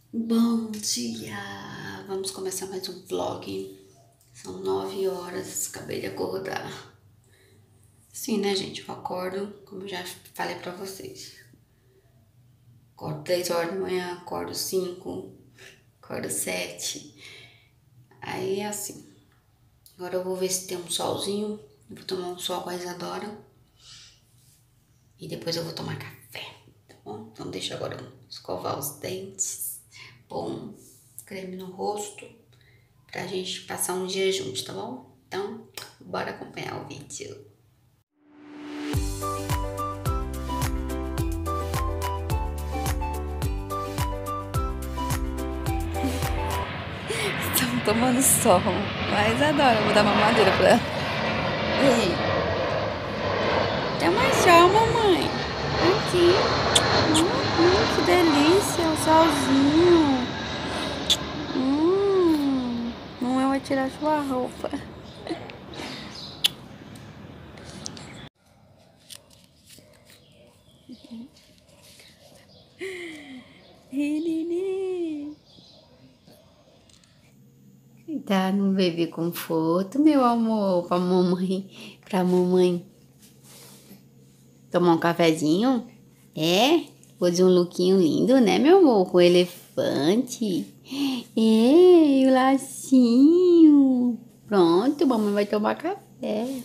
Bom dia! Vamos começar mais um vlog. São 9 horas, acabei de acordar. Sim, né, gente? Eu acordo, como eu já falei pra vocês. Acordo 3 horas da manhã, acordo 5, acordo 7. Aí é assim. Agora eu vou ver se tem um solzinho. Eu vou tomar um sol com a Isadora. E depois eu vou tomar café, tá bom? Então deixa agora eu escovar os dentes. Pôr um creme no rosto. Pra gente passar um dia juntos, tá bom? Então, bora acompanhar o vídeo. Estamos tomando sol, mas adoro, vou dar mamadeira pra ela. Ei, tem mais sol, mamãe. Aqui. Que delícia, o solzinho. Mamãe vai tirar sua roupa. Tá no bebê conforto, meu amor, pra mamãe tomar um cafezinho. É? Pôs um lookinho lindo, né, meu amor? Com elefante. É, o lacinho. Pronto, mamãe vai tomar café.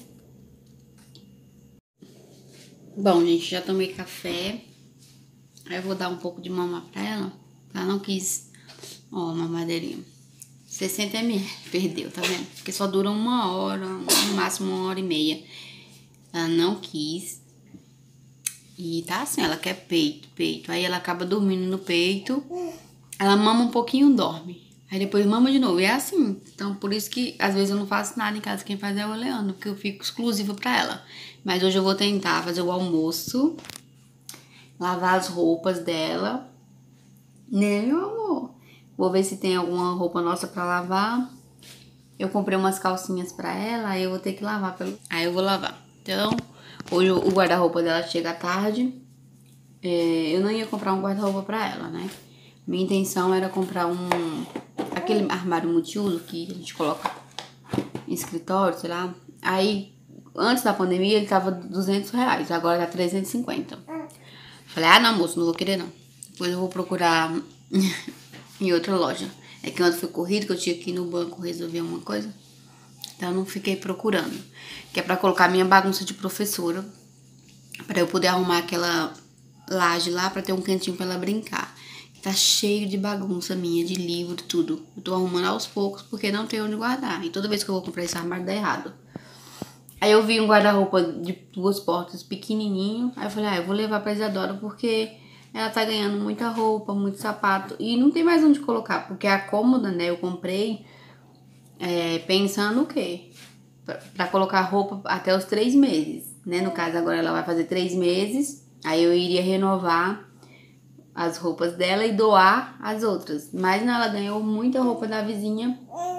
Bom, gente, já tomei café. Aí eu vou dar um pouco de mamar pra ela. Ela não quis. Ó, mamadeirinha. 60 ml, perdeu, tá vendo? Porque só dura 1 hora, no máximo 1h30. Ela não quis. E tá assim, ela quer peito. Aí ela acaba dormindo no peito. Ela mama um pouquinho, dorme. Aí depois mama de novo. E é assim. Então, por isso que às vezes eu não faço nada em casa. Quem faz é o Leandro, porque eu fico exclusiva pra ela. Mas hoje eu vou tentar fazer o almoço. Lavar as roupas dela. Né, meu amor? Vou ver se tem alguma roupa nossa pra lavar. Eu comprei umas calcinhas pra ela, aí eu vou ter que lavar. Aí eu vou lavar. Então, hoje o guarda-roupa dela chega à tarde. Eu não ia comprar um guarda-roupa pra ela, né? Minha intenção era comprar aquele armário multiuso que a gente coloca em escritório, sei lá. Aí, antes da pandemia, ele tava R$200, agora tá 350. Falei, ah, não, moço, não vou querer não. Depois eu vou procurar em outra loja. É que ontem foi corrido, que eu tinha que ir no banco resolver uma coisa. Então eu não fiquei procurando. Que é pra colocar minha bagunça de professora. Pra eu poder arrumar aquela laje lá, pra ter um cantinho pra ela brincar. Tá cheio de bagunça minha, de livro, de tudo. Eu tô arrumando aos poucos, porque não tem onde guardar. E toda vez que eu vou comprar esse armário dá errado. Aí eu vi um guarda-roupa de 2 portas pequenininho. Aí eu falei, eu vou levar pra Isadora, porque ela tá ganhando muita roupa, muito sapato. E não tem mais onde colocar, porque a cômoda, né, eu comprei pensando o quê? Pra colocar roupa até os 3 meses, né? No caso, agora ela vai fazer 3 meses. Aí eu iria renovar as roupas dela e doar as outras. Mas não, ela ganhou muita roupa da vizinha.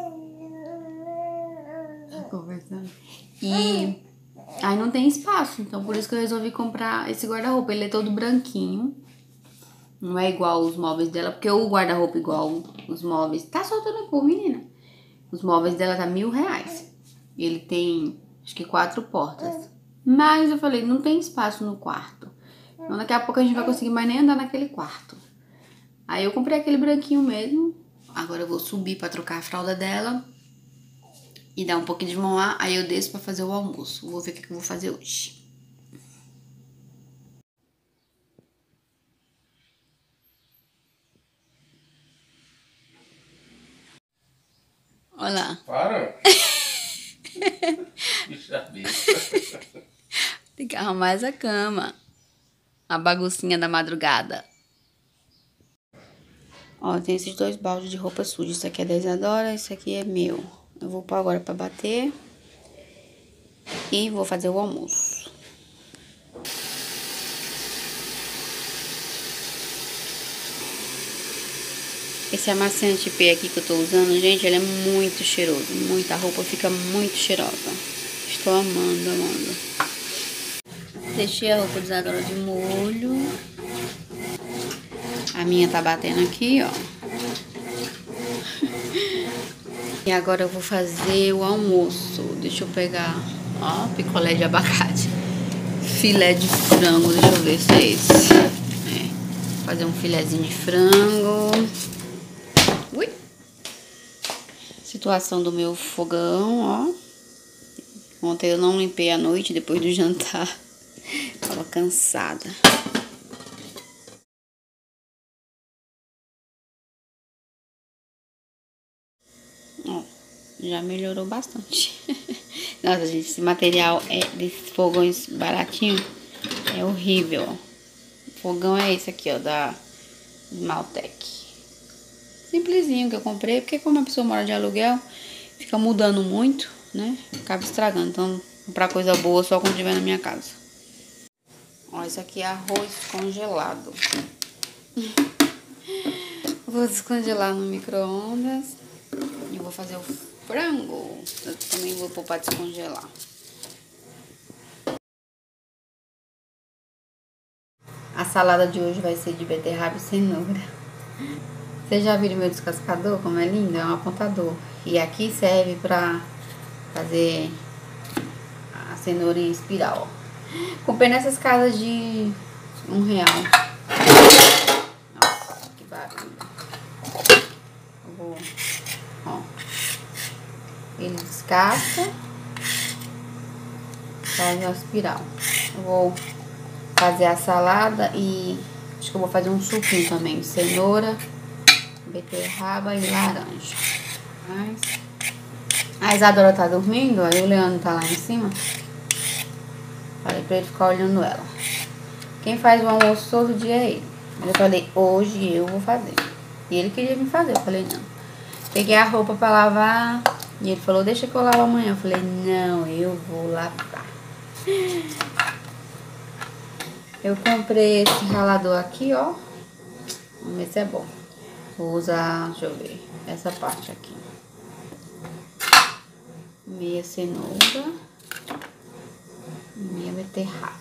Conversando. E aí não tem espaço, então por isso que eu resolvi comprar esse guarda-roupa. Ele é todo branquinho, não é igual os móveis dela, porque o guarda-roupa igual os móveis... Tá soltando por menina. Os móveis dela tá R$1.000. Ele tem, acho que 4 portas. Mas eu falei, não tem espaço no quarto. Então daqui a pouco a gente vai conseguir mais nem andar naquele quarto. Aí eu comprei aquele branquinho mesmo. Agora eu vou subir pra trocar a fralda dela e dar um pouquinho de mamar. Aí eu desço pra fazer o almoço. Vou ver o que eu vou fazer hoje. Olha lá. Para! Puxa vida. Tem que arrumar essa cama. A baguncinha da madrugada. Ó, tem esses 2 baldes de roupa suja. Isso aqui é da Isadora, isso aqui é meu. Eu vou pôr agora pra bater. E vou fazer o almoço. Esse amaciante P aqui que eu tô usando, gente, ele é muito cheiroso. Muita roupa fica muito cheirosa. Estou amando, amando. Deixei a roupa de Isadora de molho. A minha tá batendo aqui, ó. E agora eu vou fazer o almoço. Deixa eu pegar, ó, picolé de abacate. Filé de frango, deixa eu ver se é esse. Fazer um filézinho de frango. Ui! Situação do meu fogão, ó. Ontem eu não limpei à noite depois do jantar. Tava cansada. Ó, já melhorou bastante. Nossa, gente, esse material desses fogões baratinhos é horrível, ó. O fogão é esse aqui, ó, da Maltec. Simplesinho que eu comprei, porque como a pessoa mora de aluguel, fica mudando muito, né? Acaba estragando. Então, comprar coisa boa só quando tiver na minha casa. Ó, esse aqui é arroz congelado. Vou descongelar no micro-ondas. E vou fazer o frango. Eu também vou pôr pra descongelar. A salada de hoje vai ser de beterraba e cenoura. Vocês já viram meu descascador? Como é lindo? É um apontador. E aqui serve pra fazer a cenoura em espiral. Comprei nessas casas de R$1. Nossa, que barulho. Eu vou, ó. Ele descasca, faz uma espiral. Eu vou fazer a salada e acho que eu vou fazer um suquinho também. Cenoura, beterraba e laranja. A Isadora tá dormindo, aí o Leandro tá lá em cima. Falei pra ele ficar olhando ela. Quem faz o almoço todo dia é ele. Mas eu falei, hoje eu vou fazer. E ele queria me fazer, eu falei não. Peguei a roupa pra lavar e ele falou, deixa que eu lavo amanhã. Eu falei, não, eu vou lavar. Eu comprei esse ralador aqui, ó. Vamos ver se é bom. Vou usar, deixa eu ver, essa parte aqui. Meia cenoura. Meia beterraba.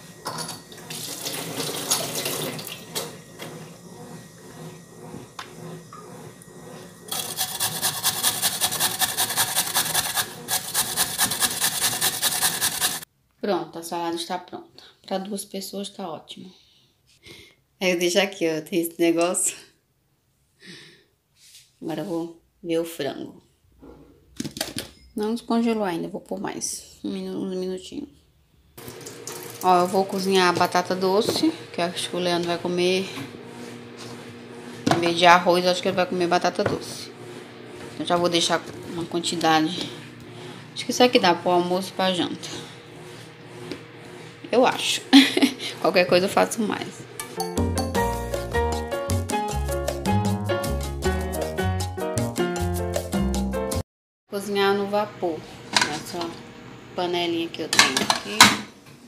Pronto, a salada está pronta. Para 2 pessoas tá ótimo. Aí eu deixo aqui, ó, tem esse negócio. Agora eu vou ver o frango. Não descongelou ainda, vou pôr mais uns minutinhos. Ó, eu vou cozinhar a batata doce, que eu acho que o Leandro vai comer. Em vez de arroz, eu acho que ele vai comer batata doce. Então já vou deixar uma quantidade. Acho que isso aqui dá pro almoço e pra janta. Eu acho. Qualquer coisa eu faço mais. Cozinhar no vapor. Nessa panelinha que eu tenho aqui.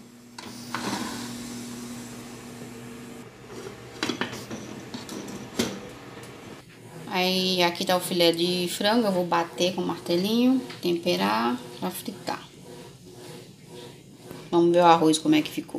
Aí aqui tá o filé de frango. Eu vou bater com o martelinho, temperar pra fritar. Vamos ver o arroz como é que ficou.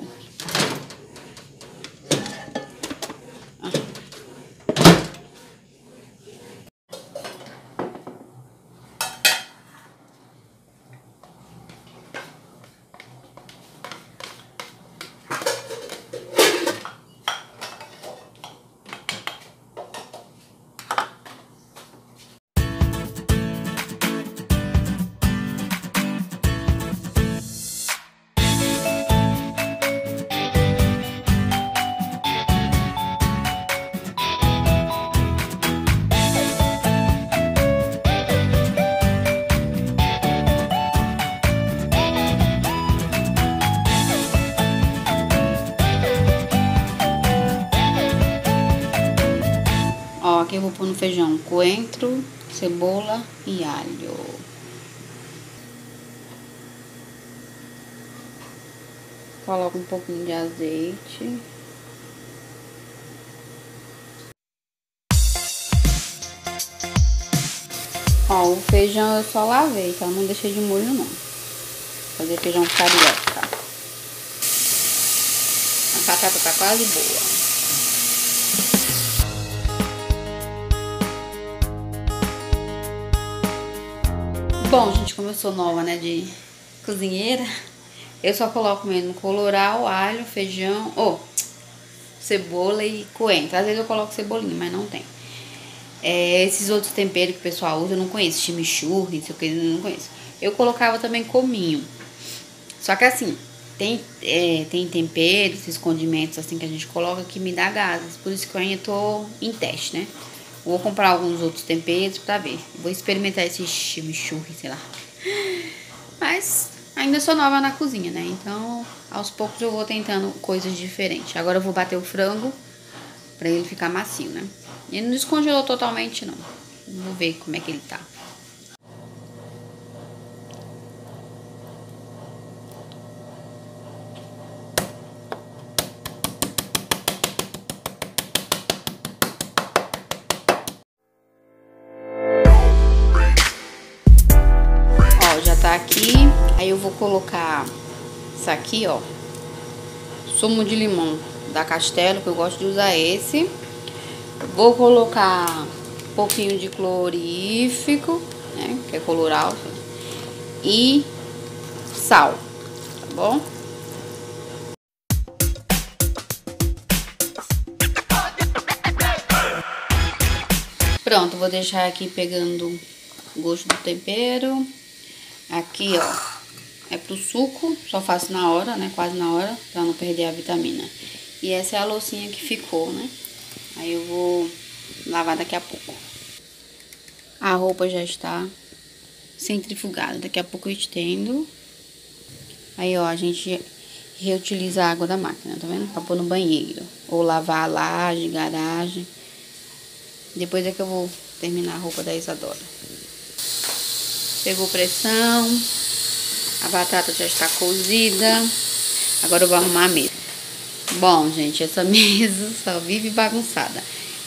Ó, aqui eu vou pôr no feijão coentro, cebola e alho. Coloco um pouquinho de azeite. Ó, o feijão eu só lavei, tá? Não deixei de molho não. Vou fazer feijão carioca. A batata tá quase boa. Bom, gente, como eu sou nova, né, de cozinheira, eu só coloco mesmo colorau, alho, feijão, cebola e coentro. Às vezes eu coloco cebolinha, mas não tem. Esses outros temperos que o pessoal usa, eu não conheço. Chimichurri, não sei o que, eu não conheço. Eu colocava também cominho. Só que assim, tem temperos, esses condimentos assim que a gente coloca que me dá gases. Por isso que eu ainda tô em teste, né? Vou comprar alguns outros temperos pra ver. Vou experimentar esse chimichurri, sei lá. Mas ainda sou nova na cozinha, né? Então, aos poucos eu vou tentando coisas diferentes. Agora eu vou bater o frango pra ele ficar macio, né? Ele não descongelou totalmente, não. Vou ver como é que ele tá. Ó, já tá aqui. Aí eu vou colocar isso aqui, ó. Sumo de limão da Castelo, que eu gosto de usar esse. Vou colocar um pouquinho de clorífico, né, que é colorau, e sal, tá bom? Pronto, vou deixar aqui pegando o gosto do tempero. Aqui, ó, é pro suco, só faço na hora, né, quase na hora, pra não perder a vitamina. E essa é a loucinha que ficou, né? Aí eu vou lavar daqui a pouco. A roupa já está centrifugada, daqui a pouco eu estendo. Aí, ó, a gente reutiliza a água da máquina, tá vendo? Pra pôr no banheiro. Ou lavar a laje, garagem. Depois é que eu vou terminar a roupa da Isadora. Pegou pressão. A batata já está cozida. Agora eu vou arrumar a mesa. Bom, gente, essa mesa só vive bagunçada.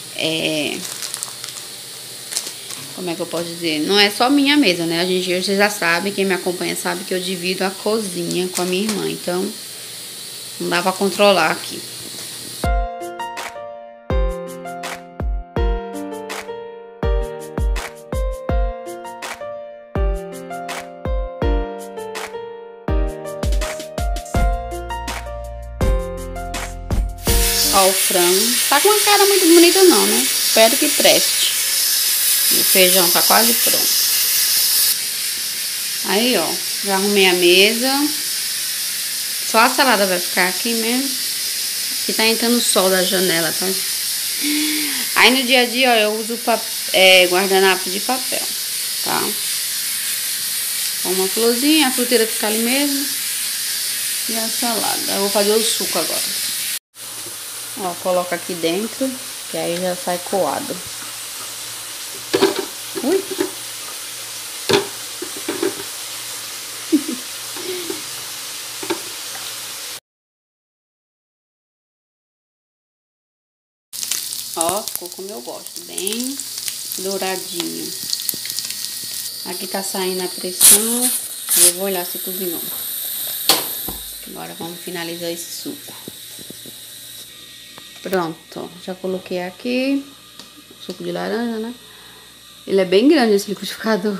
Como é que eu posso dizer? Não é só minha mesa, né? Vocês já sabem, quem me acompanha sabe que eu divido a cozinha com a minha irmã. Então, não dá pra controlar aqui. Ó, o frango. Tá com uma cara muito bonita não, né? Espero que preste. O feijão tá quase pronto. Aí, ó, já arrumei a mesa. Só a salada vai ficar aqui mesmo. Aqui tá entrando o sol da janela, tá? Aí no dia a dia, ó, eu uso guardanapo de papel, tá? Com uma florzinha, a fruteira fica ali mesmo. E a salada. Eu vou fazer o suco agora. Ó, coloca aqui dentro, que aí já sai coado. Ui! Ó, ficou como eu gosto, bem douradinho. Aqui tá saindo a pressão. Eu vou olhar se cozinhou. Agora vamos finalizar esse suco. Pronto, já coloquei aqui suco de laranja, né? Ele é bem grande esse liquidificador.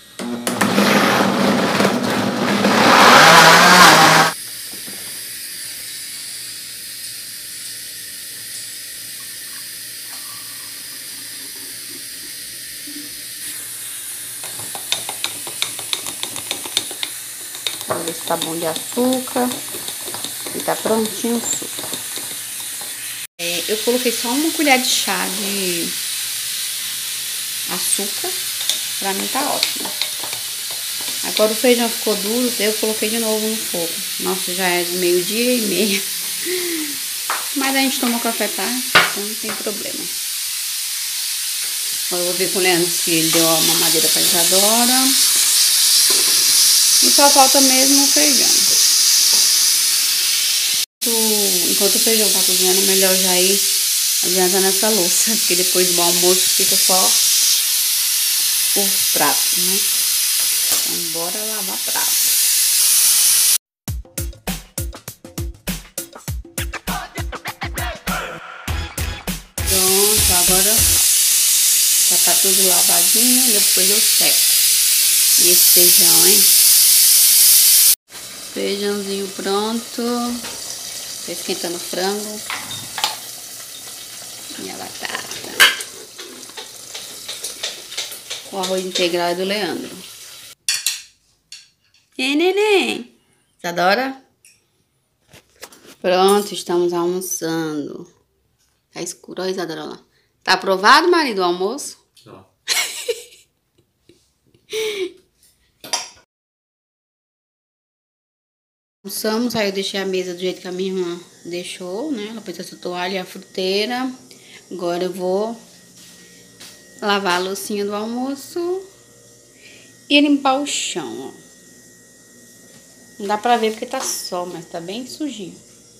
Vamos ver se tá bom de açúcar. E tá prontinho o suco. Eu coloquei só uma colher de chá de açúcar. Pra mim tá ótimo. Agora o feijão ficou duro, eu coloquei de novo no fogo. Nossa, já é 12h30. Mas a gente toma café tarde, então não tem problema. Agora eu vou ver com o Leandro se ele deu uma mamadeira pra Isadora. E só falta mesmo o feijão. Enquanto o feijão tá cozinhando, é melhor já ir adiantando essa louça, porque depois do almoço fica só os pratos, né? Então, bora lavar prato. Pronto, agora já tá tudo lavadinho, depois eu seco. E esse feijão, hein? Feijãozinho pronto. Tô esquentando o frango. E a batata. O arroz integral é do Leandro. E aí, neném? Isadora? Pronto, estamos almoçando. Tá escuro, ó, Isadora lá. Tá aprovado, marido, o almoço? Não. Almoçamos, aí eu deixei a mesa do jeito que a minha irmã deixou, né? Ela pôs essa toalha e a fruteira. Agora eu vou lavar a loucinha do almoço e limpar o chão, ó. Não dá pra ver porque tá sol, mas tá bem sujinho.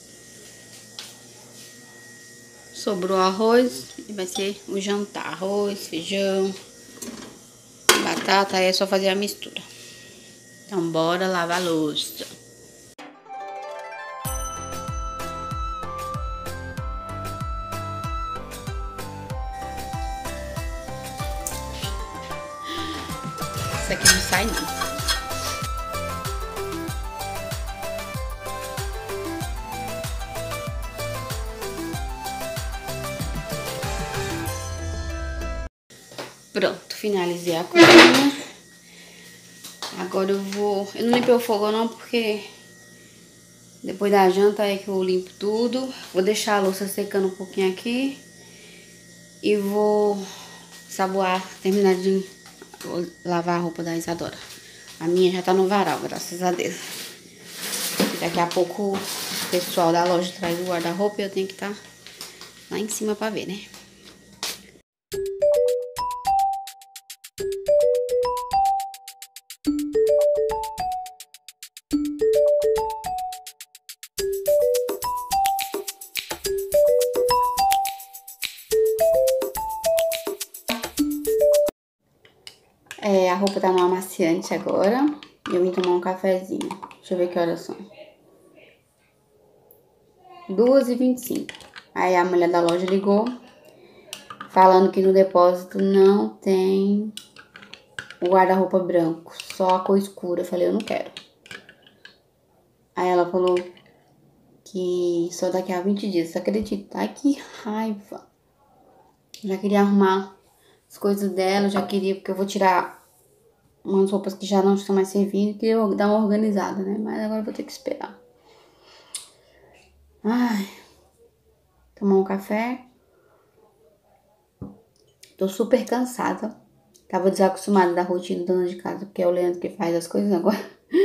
Sobrou arroz e vai ser o jantar. Arroz, feijão, batata, aí é só fazer a mistura. Então bora lavar a louça. Isso aqui não sai não. Pronto, finalizei a cozinha. Agora eu não limpei o fogão não, porque depois da janta é que eu limpo tudo. Vou deixar a louça secando um pouquinho aqui. E vou saboar, terminar de lavar a roupa da Isadora. A minha já tá no varal, graças a Deus. E daqui a pouco o pessoal da loja traz o guarda-roupa e eu tenho que estar lá em cima pra ver, né? A roupa tá no amaciante agora. E eu vim tomar um cafezinho. Deixa eu ver que horas são. 2h25. Aí a mulher da loja ligou, falando que no depósito não tem o guarda-roupa branco, só a cor escura. Eu falei, eu não quero. Aí ela falou que só daqui a 20 dias. Você acredita? Ai, que raiva. Já queria arrumar as coisas dela, já queria, porque eu vou tirar umas roupas que já não estão mais servindo, que eu dar uma organizada, né? Mas agora eu vou ter que esperar. Ai, tomar um café. Tô super cansada. Tava desacostumada da rotina da dona de casa, porque é o Leandro que faz as coisas agora.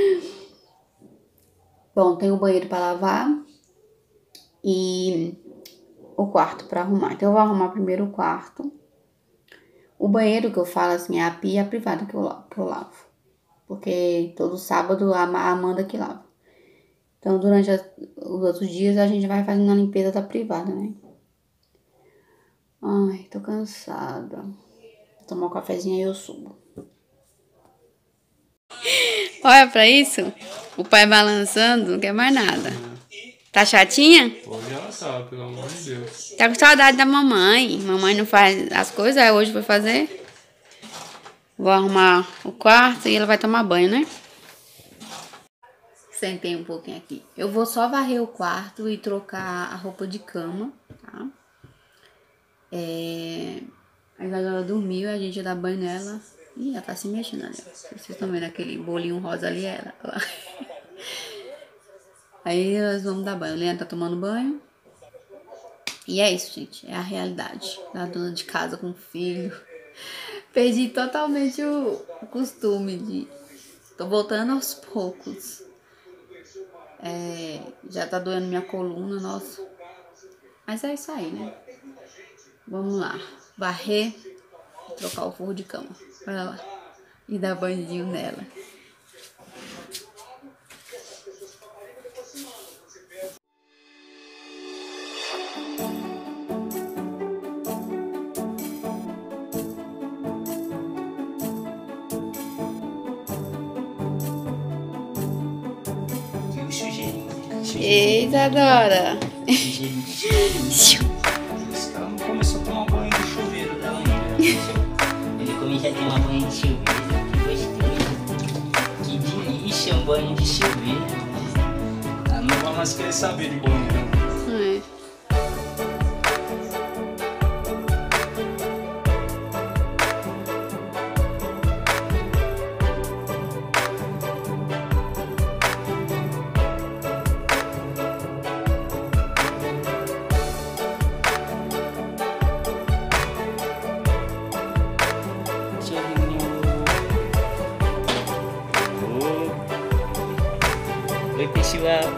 Bom, tem o banheiro pra lavar e o quarto pra arrumar. Então eu vou arrumar primeiro o quarto. O banheiro que eu falo assim é a pia e a privada que eu lavo. Porque todo sábado a Amanda que lava. Então durante os outros dias a gente vai fazendo a limpeza da privada, né? Ai, tô cansada. Vou tomar um cafezinho aí eu subo. Olha pra isso. O pai balançando, não quer mais nada. Tá chatinha? Hoje ela tá, pelo amor de Deus. Tá com saudade da mamãe. Mamãe não faz as coisas, aí hoje vai fazer. Vou arrumar o quarto e ela vai tomar banho, né? Sentei um pouquinho aqui. Eu vou só varrer o quarto e trocar a roupa de cama, tá? A Isadora dormiu, a gente ia dar banho nela. Ih, ela tá se mexendo ali. Vocês estão vendo aquele bolinho rosa ali, ela. Aí nós vamos dar banho. O Leandro tá tomando banho. E é isso, gente. É a realidade da dona de casa com filho. Perdi totalmente o costume de... Tô voltando aos poucos. Já tá doendo minha coluna, nossa. Mas é isso aí, né? Vamos lá. Varrer e trocar o forro de cama. Olha lá. E dar banhozinho nela. Ei, Isadora. Ela não começou a tomar banho de chuveiro dela ainda. Ele já tem uma banho de chuveiro, que gostoso. Ixi, um banho de chuveiro. Ah, não vai mais querer saber de banheiro. É. Oi, pessoal.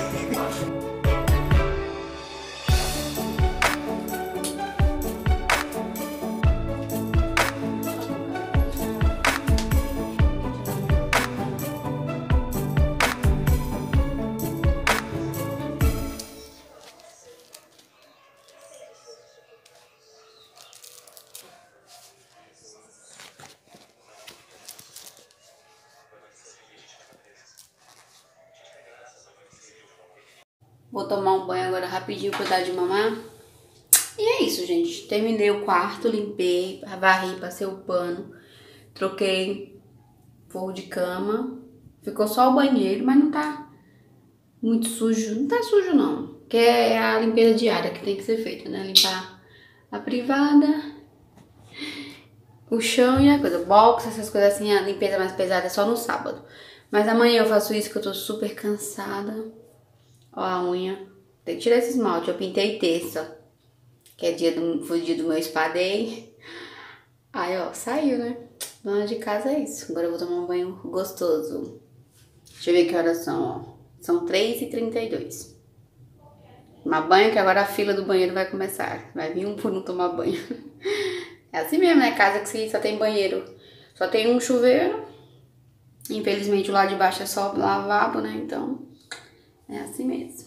Vou tomar um banho agora rapidinho pra dar de mamar. E é isso, gente. Terminei o quarto, limpei, varri, passei o pano, troquei forro de cama. Ficou só o banheiro, mas não tá muito sujo. Não tá sujo, não. Que é a limpeza diária que tem que ser feita, né? Limpar a privada, o chão e a coisa. Box, essas coisas assim, a limpeza mais pesada é só no sábado. Mas amanhã eu faço isso que eu tô super cansada. Ó a unha. Tem que tirar esse esmalte. Eu pintei terça, que é foi o dia do meu spa day. Aí, ó, saiu, né? Dona de casa é isso. Agora eu vou tomar um banho gostoso. Deixa eu ver que horas são, ó. São 3h32. Tomar banho, que agora a fila do banheiro vai começar. Vai vir um por um tomar banho. É assim mesmo, né? Casa que só tem banheiro. Só tem um chuveiro. Infelizmente o lado de baixo é só lavabo, né? Então, é assim mesmo.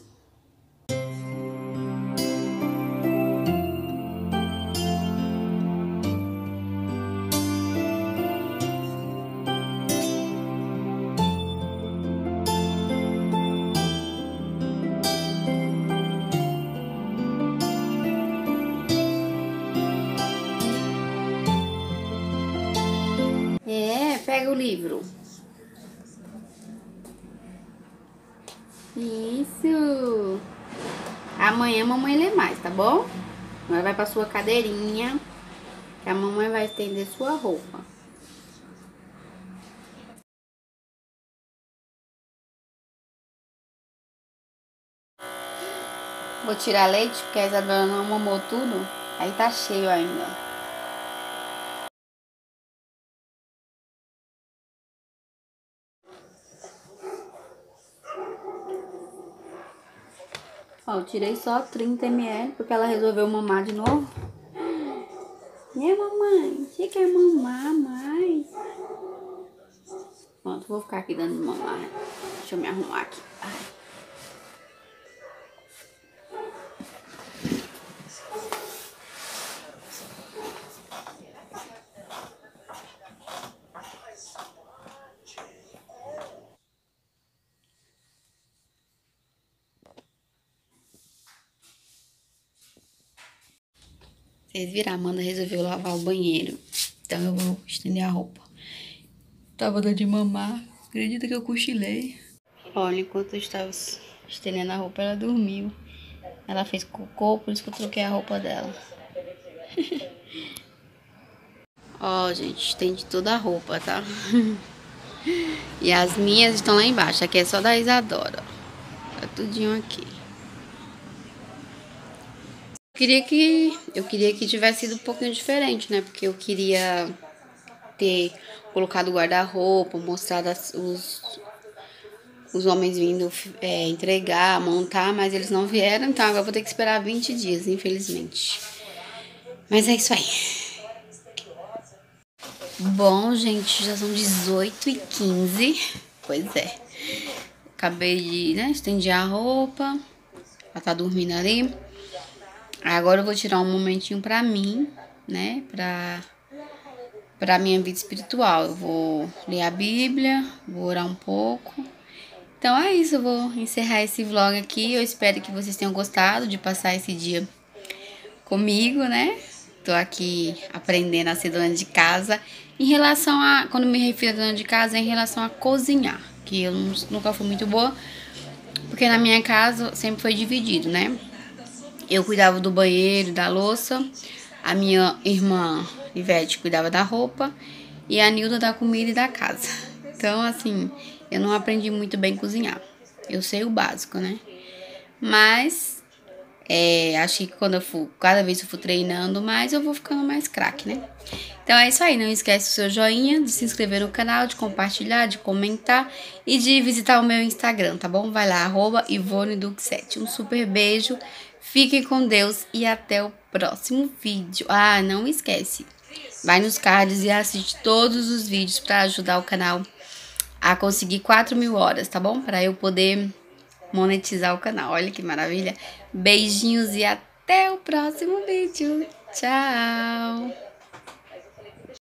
Pega o livro. Isso. Amanhã a mamãe lê mais, tá bom? Agora vai pra sua cadeirinha, que a mamãe vai estender sua roupa. Vou tirar leite, porque a Isabela não mamou tudo. Aí tá cheio ainda. Ó, eu tirei só 30 ml, porque ela resolveu mamar de novo. E mamãe, você quer mamar mais? Pronto, vou ficar aqui dando de mamar. Deixa eu me arrumar aqui. Ai. Vocês viram, a Amanda resolveu lavar o banheiro. Então eu vou estender a roupa. Tava dando de mamar. Acredita que eu cochilei. Olha, enquanto eu estava estendendo a roupa, ela dormiu. Ela fez cocô, por isso que eu troquei a roupa dela. Ó, gente, estende toda a roupa, tá? E as minhas estão lá embaixo. Aqui é só da Isadora. Tá tudinho aqui. Eu queria que tivesse sido um pouquinho diferente, né? Porque eu queria ter colocado o guarda-roupa, mostrado os homens vindo entregar, montar, mas eles não vieram, então agora eu vou ter que esperar 20 dias, infelizmente. Mas é isso aí. Bom, gente, já são 18h15. Pois é. Acabei de, estender a roupa. Ela tá dormindo ali. Agora eu vou tirar um momentinho pra mim, né? Pra minha vida espiritual. Eu vou ler a Bíblia, vou orar um pouco. Então é isso, eu vou encerrar esse vlog aqui. Eu espero que vocês tenham gostado de passar esse dia comigo, né? Tô aqui aprendendo a ser dona de casa. Em relação a, quando me refiro a dona de casa, é em relação a cozinhar. que eu nunca fui muito boa, porque na minha casa sempre foi dividido, né? Eu cuidava do banheiro, da louça, a minha irmã Ivete cuidava da roupa e a Nilda da comida e da casa. Então, assim, eu não aprendi muito bem cozinhar. Eu sei o básico, né? Mas acho que cada vez que eu for treinando mais, eu vou ficando mais craque, né? Então é isso aí, não esquece o seu joinha, de se inscrever no canal, de compartilhar, de comentar e de visitar o meu Instagram, tá bom? Vai lá, @IvoneDuque7. Um super beijo, fiquem com Deus e até o próximo vídeo. Ah, não esquece, vai nos cards e assiste todos os vídeos para ajudar o canal a conseguir 4.000 horas, tá bom? Para eu poder monetizar o canal. Olha que maravilha. Beijinhos e até o próximo vídeo. Tchau!